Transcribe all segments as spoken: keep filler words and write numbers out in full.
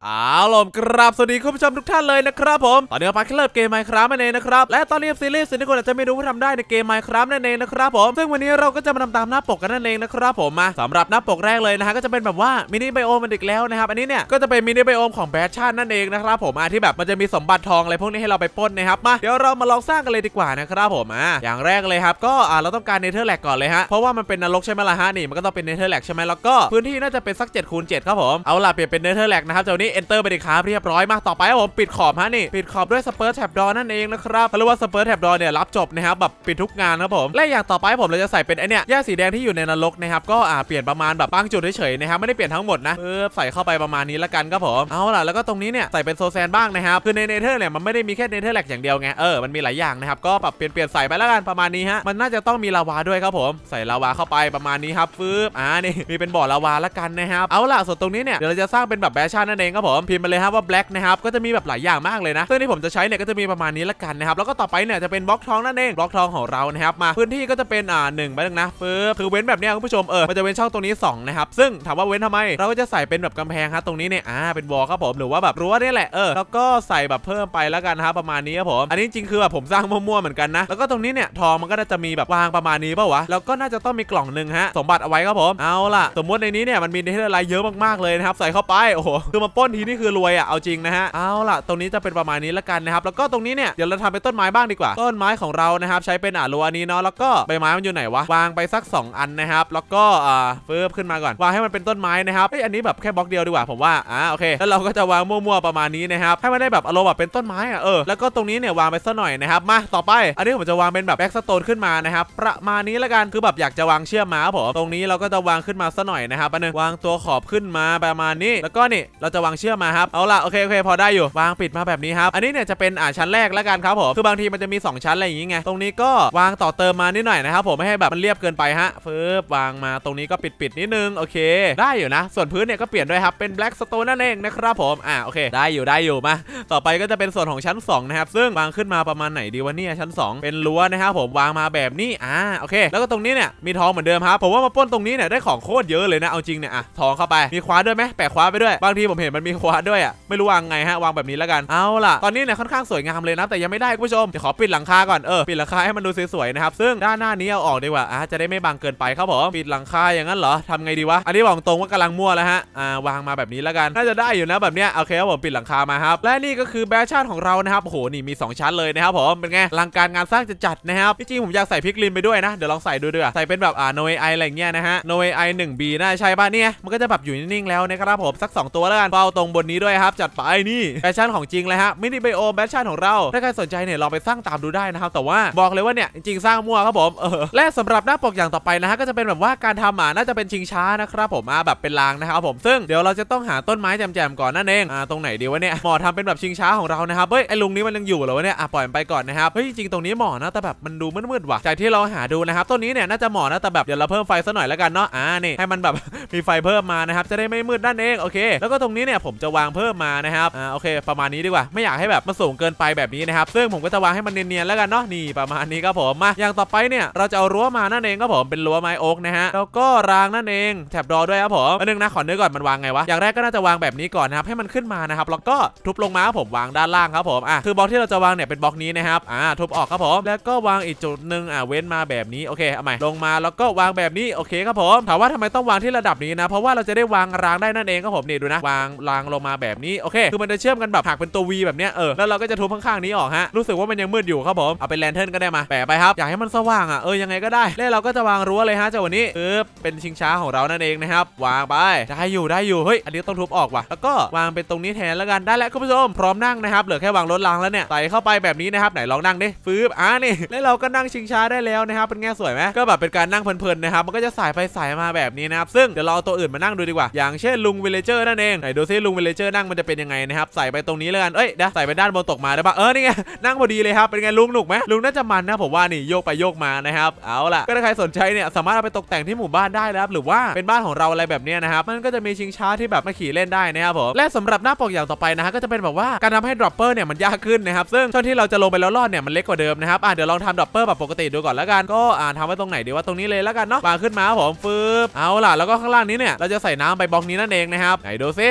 เอาล่ะครับสวัสดีคุณผู้ชมทุกท่านเลยนะครับผมตอนนี้เราไปเริ่มเกม Minecraft นั่นเองนะครับและตอนนี้ซีรีส์สิ่งที่คุณอาจจะไม่รู้ว่าทำได้ในเกม Minecraft นั่นเองนะครับผมซึ่งวันนี้เราก็จะมาทำตามหน้าปกกันนั่นเองนะครับผมมาสำหรับหน้าปกแรกเลยนะฮะก็จะเป็นแบบว่ามินิไบโอมมันอีกแล้วนะครับอันนี้เนี่ยก็จะเป็นมินิไบโอมของแบชชั่นนั่นเองนะครับผมอ่ะที่แบบมันจะมีสมบัติทองอะไรพวกนี้ให้เราไปปล้นนะครับมาเดี๋ยวเรามาลองสร้างกันเลยดีกว่านะครับผมอ่ะอย่างแรกเลยครับก็อ่ะเราต้องการเนเธอร์แลกก่อนเลยฮะเพราะว่ามันเป็นนรกใช่ไหมล่ะฮะนี่มันก็ต้องเป็นเนเธอร์แลกใช่ไหมแล้วก็พื้นที่น่าจะเป็นสักเจ็ดคูณเจ็ดครับผมเอาล่ะเปลี่ยนเป็นเนเธอร์แลกนะครับเจ้านี้ enter ไปดิครับเรียบร้อยมากต่อไปครับผมปิดขอบฮะนี่ปิดขอบด้วยสเปิร์ตแท็บดอนั่นเองนะครับเพราะว่าสเปิร์ตแท็บดอเนี่ยรับจบนะครับแบบปิดทุกงานครับผมและอย่างต่อไปผมเราจะใส่เป็นไอเนี่ยหญ้าสีแดงที่อยู่ในนรกนะครับก็อ่าเปลี่ยนประมาณแบบบางจุดเฉยๆนะครับไม่ได้เปลี่ยนทั้งหมดนะเออใส่เข้าไปประมาณนี้ละกันครับผมเอาล่ะแล้วก็ตรงนี้เนี่ยใส่เป็นโซแซนบ้างนะครับคือในเนเธอร์เนี่ยมันไม่ได้มีแค่เนเธอร์แลกอย่างเดียวไงเออมันมีหลายอย่างนะครับก็ปรับเปลี่ยนเปลี่ยนใส่ไปแล้วกันประมาณนี้ฮะมันน่าจะต้องมีลาวาด้วยครับผมใส่ลาวาเข้าไปประมาณนี้ครับฟืบอ่านี่มีเป็นบ่อลาวาละกันนะครับเอาล่ะส่วนตรงนี้เนี่ยเดี๋ยวเราจะสร้างเป็นแบบแบชชั่นนั่นเองครับผมพิมพ์มาเลยครับว่า black นะครับก็จะมีแบบหลายอย่างมากเลยนะซึ่งที่ผมจะใช้เนี่ยก็จะมีประมาณนี้ละกันนะครับแล้วก็ต่อไปเนี่ยจะเป็นบล็อกทองนั่นเองบล็อกทองของเรานะครับมาพื้นที่ก็จะเป็นอ่าหนึ่งไปหนึ่งนะฟืบคือเว้นแบบนี้คุณผู้ชมเออมันจะเว้นช่องตรงนี้สองนะครับซึ่งถามว่าเว้นทำไมเราก็จะใส่เป็นแบบกำแพงครับตรงนี้เนี่ยอ่าเป็นวอลครับผมหรือว่าแบบรั้วนี่แหละเออแล้วก็ใส่แบบเพิ่มไปแล้วกันครับประมาณนี้ครับผมอันนี้จริงคือแบบผมสร้างมั่วๆเหมือนกันนะแล้วก็ตรงนี้เนี่ยทองมันก็น่าจะมีแบบวางประมาณนี้ป่าววะแล้วก็น่าจะต้องมีกล่องหนึ่งฮะสมบัติเอาไว้ครับผมเอาล่ะสมมติในนี้เนี่ยมันมีเนเธอร์ไลท์เยอะมากๆเลยนะครับใส่เข้าไปโอ้โหคือมาป้นทีนี่คือรวยอ่ะเอาจริงนะฮะเอาล่ะตรงนี้จะเป็นประมาณนี้ละกันนะครับแล้วก็ตรงนี้เนี่ยเดี๋ยวเราทำเป็นต้นไม้บ้างดีกว่าต้นไม้ของเรานะครับใช้เป็นอ่ารั้วนี้เนาะแล้วก็ใบไม้มันอยู่ไหนวะวางไปสักสองอันนะครับแล้วก็อ่าเฟิร์บขึ้นมาก่อนวางให้มันเป็นต้นไม้นะครับเฮ้ยอันนี้แบบแค่บล็อกเดียวดีกว่าผมว่าอ่าโอเคแล้วเราก็จะวางมั่วๆประมาณนี้นะครับให้มันได้แบบอารมณ์แบบเป็นต้นไม้อ่ะเออแล้วก็ตรงนี้เนี่ยวางไปสักหน่อยนะครับมาต่อไปอันนี้ผมจะวางเป็นแบบแบ็กสโตนขึ้นมานะครับประมาณนี้ละกันคือแบบอยากจะวางเชื่อมมาครับผมตรงนี้เราก็จะวางขึ้นมาสักหน่อยนะครับอันนึงวางตัวขอบขึ้นมาประมาณนี้แล้วก็นี่เราจะวางเชื่อมมาครับเอาล่ะโอเคโอเคพอได้อยู่วางปิดมาแบบนี้ครับอันนี้เนี่ยจะเป็นอ่าชั้นแรกละกันครับผมคือบางทีมันจะมีสองชั้นอะไรอย่างงี้ไงตรงนี้ก็วางต่อเติมมานิดหน่อยนะครับผมไม่ให้แบบมันเรียบเกินไปฮะเฟิบวางมาตรงนี้ก็ปิดปิดนิดนึงโอเคได้อยู่นะส่วนพื้นเนี่ยก็เปลี่ยนด้วยครับเป็นแบล็กสโตนนั่นเองนะครับผมอ่าโอเคได้อยู่ได้อยู่มาต่อไปก็จะเป็นส่วนของชั้นสองนะครับซึ่งวางขึ้นมาประมาณไหนดีวะเนี่ยชั้นสองเป็นรั้วนะครับผมวางมาแบบนี้อ่าโอเคแล้วก็ตรงนี้เนี่ยมีทองเหมือนเดิมครับผมว่ามาปล้นตรงนี้เนี่ยได้ของโคตรเยอะเลยนะเอาจริงเนี่ยอ่ะทองเข้าไปมีคว้าด้วยไหมแปะคว้าไปด้วยบางทีผมเห็นมันมีคว้าด้วยอ่ะไม่รู้วางไงฮะวางแบบนี้แล้วกันเอาล่ะตอนนี้เนี่ยค่อนข้างสวยงามเลยนะแต่ยังไม่ได้คุณผู้ชมเดี๋ยวขอปิดหลังคาก่อนเออปิดหลังคาให้มันดูสวยๆนะครับซึ่งด้านหน้านี้เอาออกดีกว่าอ่ะจะได้ไม่บังเกินไปครับผมปิดหลังคาอย่างนั้นเหรอทำไงดีวะอันนี้บอกตรงว่ากำลังมั่วแล้วฮะอ่าวางมาแบบนี้แล้วกันน่าจะได้อยู่นะแบบเนี้ยโอเคครับผมปิดหลังคามาครับและนี่ก็คือแบชชั่นของเรานะครับโอ้โหนี่มีสองชั้นเลยนะครับผมเป็นไงอลังการงานสร้างจะจัดนะครับจริงๆผมอยากใส่พิกลินไปด้วยนะเดี๋ยวลองใส่ดูด้วยใส่เป็นแบบอ่าโนเอไออะไรเงี้ยนะฮะโนเอไอหนึ่งบีน่าใช่ป่ะเนี่ยมันก็จะแบบอยู่นิ่งๆแล้วนะครับผมสักสองตัวแล้วกันเฝ้าตรงบนนี้ด้วยครับจัดไปนี่แบชชั่นของจริงเลยฮะมินิไบโอแบชชั่นของเราถ้าใครสนใจเนี่ยลองไปสร้างตามดูได้นะครับแต่ว่าบอกเลยว่าเนี่ยจริงๆสร้างมั่วครับผมเออและสำหรับหน้าปกอย่างต่อไปนะฮะก็จะเป็นแบบว่าการทำอ่ะน่าจะเป็นชิงช้านะครับผมอ่ะแบบเป็นรางนะครับผมซึ่งเดี๋ยวเราจะต้องหาต้นไม้แจ่มๆก่อนนั่นเองอ่าตรงไหนดีวะเนี่ยหมอทำเป็นแบบชิงช้าของเรานะครับเฮ้ยไอ้ลุงนี้มันยังอยู่เหรอวะเนี่ยอ่ะปล่อยมันไปก่อนนะครับเฮ้ยจริงๆตรงนี้หมอนะแต่แบบมันดูมืดๆว่ะจากที่เราหาดูนะครับต้นนี้เนี่ยน่าจะหมอนะแต่แบบเดี๋ยวเราเพิ่มไฟซะหน่อยแล้วกันเนาะอ่านี่ให้มันแบบ มีไฟเพิ่มมานะครับจะได้ไม่มืดนั่นเองโอเคแล้วก็ตรงนี้เนี่ยผมจะวางเพิ่มมานะครับอ่าโอเคประมาณนี้ดีกว่าไม่อยากให้แบบมันสูงเกินไปแบบนี้นะครับซึ่งผมก็จะวางให้มันเนียนๆแล้วกันเนาะนี่ประมาณนี้ครับผมมาอย่างต่อไปเนี่ยเราจะเอารั้วมานั่นเองครับผมเป็นรั้วไม้โอ๊กนะฮะแล้วก็รางนั่นเองแถบดอด้วยครับผมอันนึงนะขอเนื้อก่อนมันวางไงวะอย่างแรกก็น่าจะวางแบบนี้ก่อนนะครับให้มันขึ้นมานะครับแล้วก็ทุบลงมาผมวางด้านล่างครับผมอ่ะคือบล็อกที่เราจะวางเนี่ยเป็นบล็อกนี้นะครับอ่าทุบออกครับผมแล้วก็วางอีกจุดนึงอ่ะเว้นมาแบบนี้โอเคเอาใหม่ลงมาแล้วก็วางแบบนี้โอเคครับผมถามว่าทำไมต้องวางที่ระดับนี้นะเพราะว่าเราจะได้วางรางได้นั่นเองครับผมนี่ดูนะวางรางลงมาแบบนี้โอเคคือมันจะเชื่อมกันแบบหักเป็นตัว V แบบเนี้ยเออแล้วเราก็จะทุบข้างๆนี้ออกฮะรู้สึกว่ามันยังมืดอยู่ครับผมเอาเป็นแลนเทิร์นก็ได้มาแปะไปครับอยากให้มันสว่างอ่ะเออยังไงก็ได้แล้วเราก็จะวางรั้วเลยฮะเจ้าวันนี้เออเป็นชิงช้าของเรานั่นเองนะครับวางไปได้อยู่ได้อยู่เฮ้ยอันนี้ต้องทุบออกว่ะแล้วก็วางเป็นตรงนี้แทนแล้วกันได้แล้วคุณผู้ชมพร้อมนั่งนะครับเหลือแค่วางรถรางแล้วเนี่ยใส่เข้าไปแบบนี้นะครับไหนลองนั่งดิฟื้นอ่ะนี่แล้วเราก็นั่งชิงช้าได้แล้วนะครับเป็นไงสวยไหมก็แบบเป็นการนั่งเพลินๆนะครับมันก็จะสายไปสายมาแบบนี้นะครับซึ่งเดี๋ยวเราเอาตัวอื่นมานั่งดูดีกว่าอย่างเช่นลุงวิลเลเจอร์นั่นเองไหนดูซิลุงวิลเลเจอร์นั่งมันจะเป็นยังไงนะครับใส่ไปตรงนี้แล้วกันเอ้ยเดี๋ยวใส่ไปด้านบนตกมาได้ปะเออนี่ไงนั่งพอดีเลยครับเป็นไงลุงหนุกไหมลุงน่าจะมันนะผมว่านี่โยกไปโยกมานะครับเอาล่ะก็ถ้าใครสนใจเนี่ยสามารถเอาไปตกแต่งที่หมู่บ้านได้นะครับหรือว่าเป็นบ้านของเราอะไรแบบนี้นะครับมันก็จะมีชิงช้าที่แบบมาขี่เล่นได้นะครับผมและสำหรับหน้าปกอย่างต่อไปนะฮะก็จะเป็นแบบว่าการทำให้ดรอปเปอร์เนี่ยมันยากขึ้นนะครับซึ่งช่วงที่เราจะลงไปแล้วรอดเนี่ยมันเล็กกว่าเดิมนะครับอ่ะเดี๋ยวลองทำดรอปเปอร์แบบปกติดูก่อนแล้วกันก็อ่าทำไว้ตรงไหนดีว่าตรงนี้เลยแล้วกันเนาะวางขึ้นมาผมฟืบเอาล่ะแล้วก็ข้างล่างนี้เนี่ยเราจะใส่น้ำไปบล็อกนี้นั่นเองนะครับไหนดูซิอ่ะอันนี้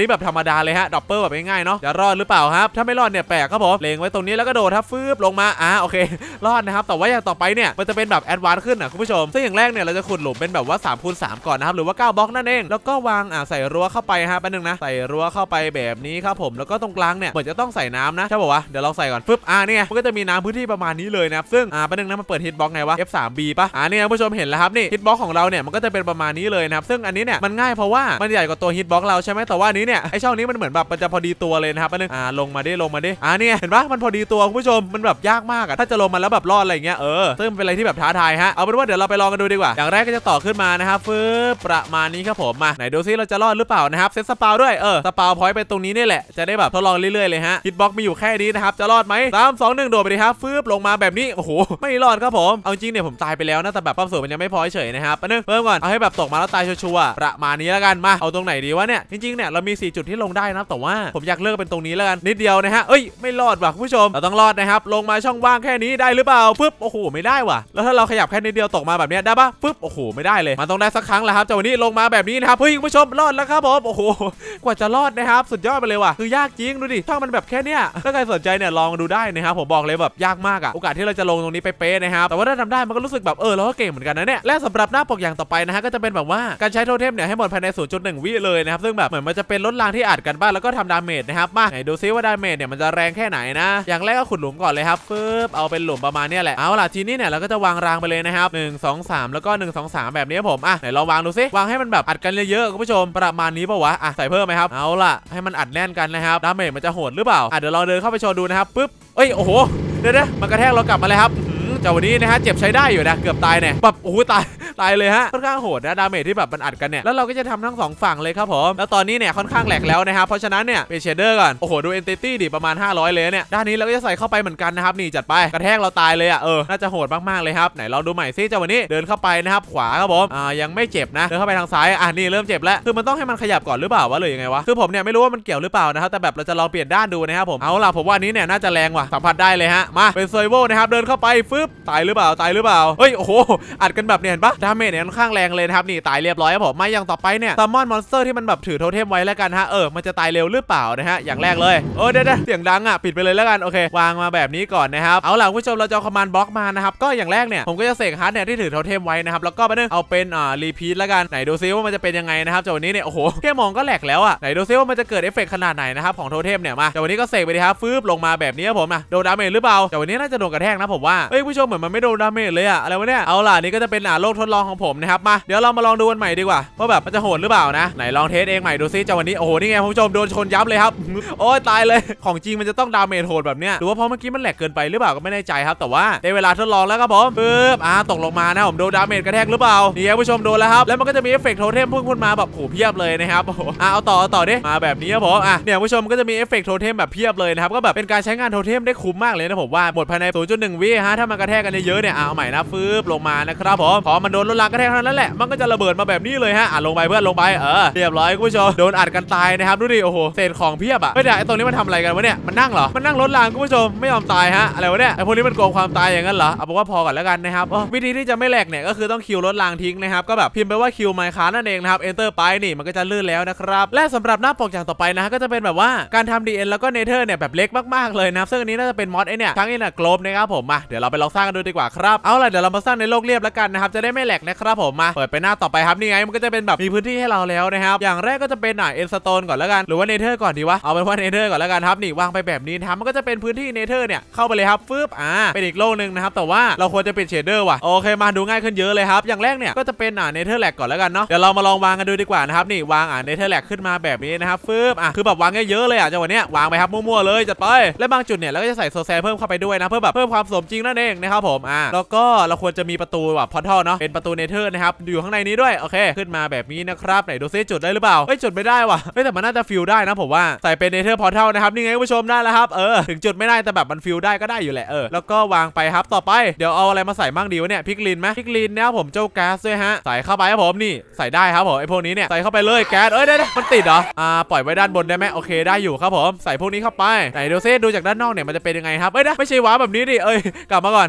นี้แบบธรรมดาเลยฮะดรอปเปอร์แบบง่ายๆเนาะจะรอดหรือเปล่าครับถ้าไม่รอดเนี่ยแปลกครับผมเล็งไว้ตรงนี้แล้วก็โดดทับฟืบลงมาอ่าโอเครอดนะครับแต่ว่าอย่างต่อไปเนี่ยมันจะเป็นแบบแอดวานซ์ขึ้นนะคุณผู้ชมซึ่งอย่างแรกเนี่ยเราจะขุดหลุมเป็นแบบว่าสามคูณสามก่อนนะครับหรือว่าเก้าบล็อกนั่นเองแล้วก็วางอ่าใส่รั้วเข้าไปฮะแป๊บนึงนะใส่รั้วเข้าไปแบบนี้ครับผมแล้วก็ตรงกลางเนี่ยเหมือนจะต้องใส่น้ำนะใช่ป่าววะเดี๋ยวเราใส่ก่อนฟึบอ่าเนี่ยมันก็จะมีน้ำพื้นที่ประมาณนี้เลยนะครับซึ่งอ่าแป๊บนึงนะมันเปิดฮิตบล็อกไงวะ เอฟ ทรี บี ป่ะอ่าเนี่ยคุณผู้ชมเห็นแล้วครับนี่ฮิตบล็อกของเราเนี่ยมันก็จะเป็นประมาณนี้เลยนะครับซึ่งอันนี้เนี่ยมันง่ายเพราะว่ามันใหญ่กว่าตัวฮิตบล็อกเราใช่ไหมแต่ว่านี้เนี่ยไอช่องนี้มันเหมือนแบบมันจะพอดีตัวเลยนะครับแป๊บนึงอ่าลงมาดิลงมาดิอ่าเนี่ยเห็นปะมันพอดีตัวคุณผู้ชมมันแบบยากมากอะถ้าจะลงมาแล้วแบบรอดอะไรเงี้ยเออซึ่งเป็นอะไรที่แบบท้าทายฮะเอาเป็นว่าเดี๋ยวเราไปลองกันดูดีกว่าอย่างแรกก็จะต่อขึ้นมานะครับฟึบประมาณนี้ครับผมมาไหนดูซิเราจะรอดหรือเปล่านะครับเซตสปาวด้วยเออสปาวพอยต์ไปตรงนี้นี่แหละจะได้แบบทดลองเรื่อยๆเลยฮะฮิตบล็อกมีอยู่แค่นี้นะครับจะรอดไหมสามสองหนึ่งโดดไปดิครับฟึบลงมาแบบนี้โอ้โหไม่รอดครับผมเอาจริงเนี่ยผมตายไปแล้วนะแต่แบบความสูงมันยังไม่พอเฉยนะครับแป๊บนึงเพิ่มก่อนเอาให้แบบตกมาแล้วตายชัวร์ๆประมาณนี้แล้วกันมาเอาตรงไหนดีวะเนี่ยจริงๆเนี่ยเรามีสี่จุดที่ลงได้นะแต่ว่าผมอยากเลือกเป็นตรงนี้แล้วกันนิดเดียวนะฮะเอ้ยไม่รอดว่ะคุณผู้ชมเราต้องรอดนะครับลงมาช่องว่างแค่นี้ได้หรือเปล่าปึ๊บโอ้โหไม่ได้ว่ะแล้วถ้าเราขยับแค่นิดเดียวตกมาแบบนี้ได้ปะปึ๊บโอ้โหไม่ได้เลยมันต้องได้สักครั้งแหละครับจากวันนี้ลงมาแบบนี้นะครับเฮ้ยคุณผู้ชมรอดแล้วครับผมโอ้โหกว่าจะรอดนะครับสุดยอดไปเลยว่ะคือยากจริงดูดิช่องมันแบบแค่เนี้ยถ้าใครสนใจเนี่ยลองดูได้นะครับผมบอกเลยแบบยากมากอะโอกาสที่เราจะลงตรงนี้เป๊ะๆนะครับแต่ว่าถ้าทำได้มันก็รู้สึกแบบเออเราก็เก่งเหมือนกันนะเนี่ยและสำหรับหน้าปกอย่างต่อไปนะฮะก็จะเป็นแบบว่าการใช้โทเทมเนี่ยให้หมดภายใน ศูนย์จุดหนึ่ง วิเลยนะครับซึ่งแบบเหมือนมันจะเป็นลดรางที่อัดกันบ้างแล้วก็ทำดาเมจนะครับมาไหนดูซิว่าดาเมจเนี่ยมันจะแรงแค่ไหนนะอย่างแรกก็ขุดหลุมก่อนเลยครับปึ๊บเอาเป็นหลุมประมาณนี้แหละเอาล่ะทีนี้เนี่ยเราก็จะวางรางไปเลยนะครับหนึ่ง สอง สามแล้วก็หนึ่ง สอง สามแบบนี้ผมอ่ะไหนลองวางดูซิวางให้มันแบบอัดกันเยอะๆคุณผู้ชมประมาณนี้ป่าววะอ่ะใส่เพิ่มไหมครับเอาล่ะให้มันอัดแน่นกันนะครับดาเมจมันจะโหดหรือเปล่าอ่ะเดี๋ยวเราเดินเข้าไปโชว์ดูนะครับปึ๊บเอ้ยโอ้โหเดี๋ยวๆมันกระแทกเรากลับมาเลยครับจากวันนี้นะฮะเจ็บใช้ได้อยู่นะเกือบตายเนี่ยแบบโอ้โหตายตายเลยฮะค่อนข้างโหดนะดาเมจที่แบบมันอัดกันเนี่ยแล้วเราก็จะทำทั้งสองฝั่งเลยครับผมแล้วตอนนี้เนี่ยค่อนข้างแหลกแล้วนะครับเพราะฉะนั้นเนี่ยเป็นเชดเดอร์ก่อนโอ้โหดูเอนติตี้ดิประมาณห้าร้อยเลยเนี่ยด้านนี้เราก็จะใส่เข้าไปเหมือนกันนะครับนี่จัดไปกระแทกเราตายเลยอ่ะเออน่าจะโหดมากๆเลยครับไหนลองดูใหม่ซิจากวันนี้เดินเข้าไปนะครับขวาครับผมอ่ายังไม่เจ็บนะเดินเข้าไปทางซ้ายอ่ะนี่เริ่มเจ็บแล้วคือมันต้องให้มันขยับก่อนหรือเปล่าวะหรือยังไงวะคือผมเนี่ยไม่รู้ว่ามันเกี่ยวหรือเปล่านะครับแต่แบบเราจะลองเปลี่ยนด้านดูนะครับผมเอาล่ะผมว่านี้เนี่ยน่าจะแรงว่ะสัมผัสได้เลยฮะมาเป็นเซอร์โวนะครับเดินเข้าไปฟึบตายหรือเปล่าตายหรือเปล่าเฮ้ยโอ้โหอัดกันแบบเนี่ยเห็นปะดาเมจเนี่ยค่อนข้างแรงเลยนะครับนี่ตายเรียบร้อยครับผมมาอย่างต่อไปเนี่ยซัมมอนมอนสเตอร์ที่มันแบบถือโทเทมไว้แล้วกันฮะเออมันจะตายเร็วหรือเปล่านะฮะอย่างแรกเลยเออเดี๋ยวเสียงดังอ่ะปิดไปเลยแล้วกันโอเควางมาแบบนี้ก่อนนะครับเอาล่ะผู้ชมเราจะคอมมานด์บล็อกมานะครับก็อย่างแรกเนี่ยผมก็จะเสกฮาร์ดเนี่ยที่ถือโทเทมไว้นะครับแล้วก็ไปนึงเอาเป็นอ่ารีพีทแล้วกันไหนดูซิว่ามันจะเป็นยังไงนะครับจากวันนี้เนี่ยโอ้โหแค่มองก็แหลกแล้วอ่ะไหนดูซิว่ามันจะเกิดเอฟเฟกต์ขนาดไหนนะครับของโทเทมเนี่ยมาจากวันนี้ก็เสกไปดิครับฟืบลงมาแบบนี้ครับผมนะโดนดาเมจหรือเปล่าจากวันนี้น่าจะโดนกระแทกนะผมว่าเฮ้ยผู้ชมเหมือนมันไม่โดนดาเมจเลยอะอะไรวะเนี่ยเอาล่ะนี่ก็จะเป็นอ่าโลกทดลองของผมนะครับมาเดี๋ยวเรามาลองดูกันใหม่ดีกว่าว่าแบบมันจะโหดหรือเปล่านะไหนลองเทสเองใหม่ดูซิจากวันนี้โอ้โหนี่ไงผู้ชมโดนชนยับเลยครับโอ้ยตายเลยของจริงมันจะต้องดาเมจโหดแบบเนี้ยหรือว่าเพราะเมื่อกี้มันแหลกเกินไปหรือเปล่าก็ไม่แน่ใจครับแต่ว่าได้เวลาทดลองแล้วครับผมปึ๊บอ่าตกลงมานะผมโดนดาเมจกระแทกหรือเปล่านี่ครับผู้ชมโดนแล้วครับแล้วมันก็จะมีเอฟเฟกต์โทเทมพุ่งขึ้นมาแบบโหเพียบเลยนะครับโอ้โหอ่าเอาต่อเอาต่อดิมาแบบนี้ครับผมอ่ะเนี่ยผู้ชมก็จะมีเอฟเฟกต์โทเทมแบบเพียบเลยนะครับก็แบบเป็นการใช้งานโทเทมได้คุ้มมากเลยนะผมว่าหมดภายใน ศูนย์จุดหนึ่ง วิฮะถ้ามันกระแทกกันเยอะๆเนี่ยเอาใหม่นะฟืบลงมานะครับผมพอมันโดนลดรางกระแทกเท่านั้นแหละมันก็จะระเบิดมาแบบนี้เลยฮะอ่ะลงไปเพื่อนลงไปเออเรียบร้อยคุณผู้ชมโดนอัดกันตายนะครับดูดิโอ้โหเศษของเพียบอ่ะไม่ได้ไอ้ตรงนี้มันทำอะไรกันวะเนี่ยมันนั่งเหรอมันนั่งลดรางคุณผู้ชมไม่ยอมตายฮะอะไรวะเนี่ยไอ้พวกนี้มันโกงความตายอย่างนั้นเหรอเอาเป็นว่าพอก่อนแล้วกันนะครับวิธีที่จะไม่แหลกเนี่ยก็คือต้องคิวลดรางทิ้งนะครับก็แบบพิมพ์ไปว่าคิวไมค์ค้านั่นเองนะครับ enter ไปนี่มันก็จะลื่นแล้วนะครับและสำหรับหน้าปกอย่างต่อไปนะก็จะเป็นแบบว่าการทำ ดี เอ็น แล้วก็เนเธอร์เนี่ยแบบเล็กมากๆเลยนะซึ่งอันนี้น่าจะเป็นมอดไอเนี่ยทั้งอินโกลบนะครับผมมาเดี๋ยวเราไปลองสร้างกันดูดีกว่าครับเอาล่ะเดี๋ยวเรามาสร้างในโลกเรียบแล้วกันนะครับจะได้ไม่แหลกนะครับผมมาเปิดไปหน้าต่อไปครับนี่ไงมันก็จะเป็นแบบมีพื้นที่ให้เราแล้วนะครับอย่างแรกก็จะเป็นอ่ะเอ็นสโตนก่อนแล้วกันหรือว่าเนเธอร์ก่อนดีวะเอาเป็นว่าเนเธอร์ก่อนแล้วกันครับนี่วางไปแบบนี้นะครับมันก็จะเป็นพื้นที่เนเธอร์เนี่ยเข้าไปเลยครับฟึบอ่าเป็นอีกโลกนึงนะครับแต่ว่าเราควรจะปิดเชดเดอร์ว่ะโอเคมาดูง่ายขึ้นเยอะเลยครับอย่างแรกเนี่ยก็จะเป็นอ่ะเนเธอร์แลกก่อนแล้วกันเนาะเดี๋ยวเรามาลองวางกันดูดีกว่านะครับนี่วางอ่ะเนเธอร์แลกขึ้นมาแบบนี้นะครับฟึบอ่ะคือแบบวางเยอะๆเลยอ่ะจังหวะเนี้ยวางไปครับมั่วๆเลยจัดไปและบางจุดเนี่ยเราก็จะใส่โซแซเพิ่มเข้าไปด้วยนะเพื่อแบบเพิ่มความสมจริงนั่นเองนะครับผมอ่าแล้วก็เราควรจะมีประตูแบบพอร์ทัลเนาะเป็นประตูเนเธอร์นะครับอยู่ข้างในนี้ด้วยโอเคขึ้นมาแบบนี้นะครับไหนดูซิจุดได้หรือเปล่าเฮ้ยจุดไม่ได้ว่ะเฮ้ยแต่มันน่าจะฟิลได้นะผมว่าใส่เป็นเนเธอร์พอร์ทัลนะครับนี่ไงผู้ชมได้แล้วครับเออถึงจุดไม่ได้แต่แบบมันฟิลได้ก็ได้อยู่แหละเออแล้วก็วางไปครับต่อไปเดี๋ยวเอาอะไรมาใส่บ้างดีวะเนี่ยพิกลินไหมพิกลินเนี่ยผมเจ้าแก๊สด้วยฮะใส่เข้าไปครับผมนี่ใส่ได้ครับผมไอพวกนี้เนี่ยใส่เข้าไปเลยแก๊สเอ้ยได้มันติดเหรออ่าปล่อยไว้ด้านบนได้ไหมโอเคได้อยู่ครับผมใส่พวกนี้เข้าไปไหนดูซิดูจากด้านนอกเนี่ยมันจะเป็นยังไงครับเอ้ยนะไม่ใช่ว้าแบบนี้ดิเอ้ยกลับมาก่อน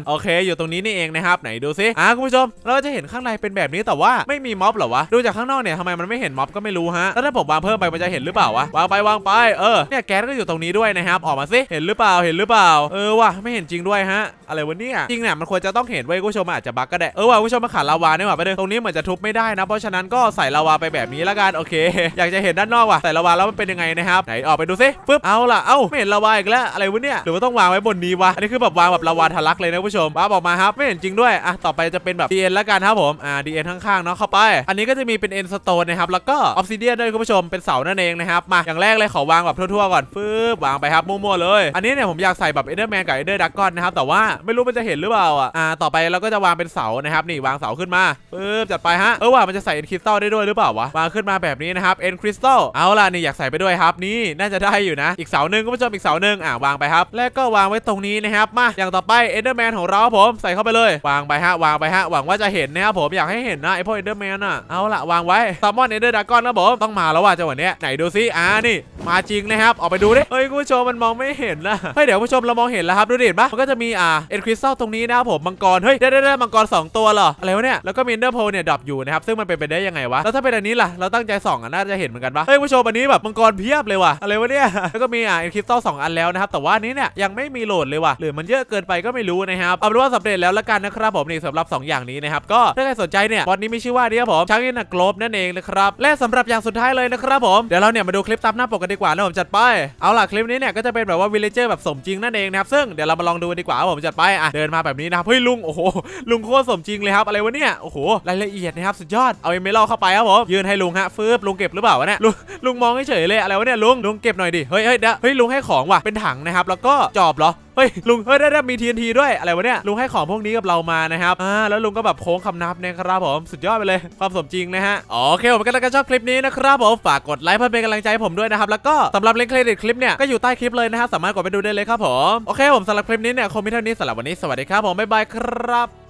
โอเคอยู่ตรงนี้นี่เองนะครับไหนดูซิอ่ะคุณผู้ชมเราจะเห็นข้างในเป็นแบบนี้แต่ว่าไม่มีม็อบเหรอวะดูจากข้างนอกเนี่ยทำไมมันไม่เห็นม็อบก็ไม่รู้ฮะแล้วถ้าผมวางเพิ่มไปมันจะเห็นหรือเปล่าวะวางไปวางไปเออเนี่ยแก๊สก็อยู่ตรงนี้ด้วยนะครับออกมาสิเห็นหรือเปล่าเห็นหรือเปล่าเออว่ะไม่เห็นจริงด้วยฮะอะไรวะเนี่ยจริงเนี่ยมันควรจะต้องเห็นไว้คุณผู้ชมอาจจะบั๊กก็ได้เออว่ะคุณผู้ชมมาขาดลาวาเนี่ยว่ะไปเลยตรงนี้เหมือนจะทุบไม่ได้นะเพราะฉะนั้นก็ใส่ลาวาไปแบบนี้ละกันโอเคอยากจะเห็นด้านนอกว่ะใส่ลาวาแล้วมันเป็นยังไงนะครับไหนออกไปดูซิปึ๊บเอาล่ะเอ้าไม่เห็นลาวาอีกแล้วอะไรวะเนี่ยหรือว่าต้องวางไว้บนนี้วะอันนี้คือแบบวางแบบลาวาทะลักเลยนะผู้ชมป้าบอกมาครับไม่เห็นจริงด้วยอ่ะต่อไปจะเป็นแบบ ดี เอ็น แล้วกันครับผมอ่า ดี เอ็น ข้างๆเนาะเข้าไปอันนี้ก็จะมีเป็น End Stone นะครับแล้วก็ Obsidian ด้วยคุณผู้ชมเป็นเสานั่นเองนะครับมาอย่างแรกเลยขอวางแบบทั่วๆก่อนปึ๊บวางไปครับมั่วๆเลยอันนี้เนี่ยผมอยากใส่แบบ Enderman กับ Ender Dragon นะครับแต่ว่าไม่รู้มันจะเห็นหรือเปล่าอ่ะอ่าต่อไปเราก็จะวางเป็นเสานะครับนี่วางเสาขึ้นมาปึ๊บจัดไปฮะเออว่ามันจะใส่ End Crystal ได้ด้วยหรือเปล่าวะวางขึ้นมาแบบนี้นะครับ End Crystal เอาล่ะนี่อยากใส่ไปด้วยครับนี่น่าจะได้อยู่นะอีกเสาหนึ่งคุณผู้ชมอีกเสาหนึ่งอ่าวางไปครับแล้วก็วางไว้ตรงนี้นะครับมาอย่างต่อไป Enderman ของเราผมใส่เข้าไปเลยวางไปฮะวางไปฮะหวังว่าจะเห็นนะครับผมอยากให้เห็นนะไอพวก Enderman อ่ะเอาล่ะวางไว้ Summon Ender Dragon นะผมต้องมาแล้วว่ะจังหวะนี้ไหนดูซิอ่านี่มาจริงนะครับออกไปดูดิเฮ้ยคุณผู้ชมมันมองไม่เห็นนะเฮ้ยเดี๋ยวคุณผู้ชมเรามองเห็นแล้วครับดูดิเห็นปะมันก็จะมีอ่า End Crystal ตรงนี้นะครับผมมังกรเฮ้ยได้ได้ได้มังกรสองตัวเหรออะไรวะเนี่ยแล้วก็มี Ender Pearl เนี่ยดรอปอยู่นะครับซึ่งมันเป็นไปได้ยังไงวะแล้วถ้าเป็นอันนี้ล่ะเราตั้งใจส่องอ่ะน่าจะเห็นเหมือนกันปะเฮ้ยคุณผู้ชมอันนี้แบบมังกรเพียบเลยว่ะอะไรวะเนี่ยแล้วก็มีอ่า End Crystal สองอันแล้วนะครับแต่ว่านี้เนี่ยยังไม่มีโหลดเลยว่ะหรือมันเยอะเกินไปก็ไม่รู้นะครับเอาเป็นว่าสำเร็จแล้วละกันนะครับผมนี่สำหรับสองอย่างนี้นะครับก็ถ้าใครสนใจเนี่ยบอสนี้มีชื่อว่านี่ครับผมช้างอินโกลบนั่นเองนะครับและสำหรับอย่างสุดท้ายเลยนะครับผมเดี๋ยวเราเนี่ยมาดูคลิปตามหน้าปกกันดีกว่านะผมจัดไปเอาล่ะคลิปนี้เนี่ยก็จะเป็นแบบว่าวิลเลเจอร์แบบสมจริงนั่นเองนะครับซึ่งเดี๋ยวเรามาลองดูดีกว่าผมจัดไปอ่ะเดินมาแบบนี้นะครับเฮ้ยลุงโอ้โหลุงโคตรสมจริงเลยครับอะไรวะเนี่ยโอ้โหรายละเอียดนะครับสุดยอดเอาเอเมอรัลเข้าไปครับผมยืนให้ลุงฮะฟืบลุงเก็บหรือเปล่าวะเนี่ยลุงลุงมองเฉยเลยอะไรวะเนี่ยลุงลุงเก็บหน่อยดิเฮ้ยเฮ้ยเฮ้ยลุงให้ของว่ะเป็นถังนะครับแล้วก็จอบเหรอเฮ้ยลุงเฮ้ยได้ได้มี ที เอ็น ที ด้วยอะไรวะเนี่ยลุงให้ของพวกนี้กับเรามานะครับอ่าแล้วลุงก็แบบโค้งคำนับนะครับผมสุดยอดไปเลยความสมจริงนะฮะโอเคผมก็ถ้าชอบคลิปนี้นะครับผมฝากกดไลค์เพื่อเป็นกำลังใจให้ผมด้วยนะครับแล้วก็สำหรับลิงก์เครดิตคลิปเนี่ยก็อยู่ใต้คลิปเลยนะครับสามารถกดไปดูได้เลยครับผมโอเคผมสำหรับคลิปนี้เนี่ยคงมีเท่านี้สำหรับวันนี้สวัสดีครับผมบ๊ายบายครับ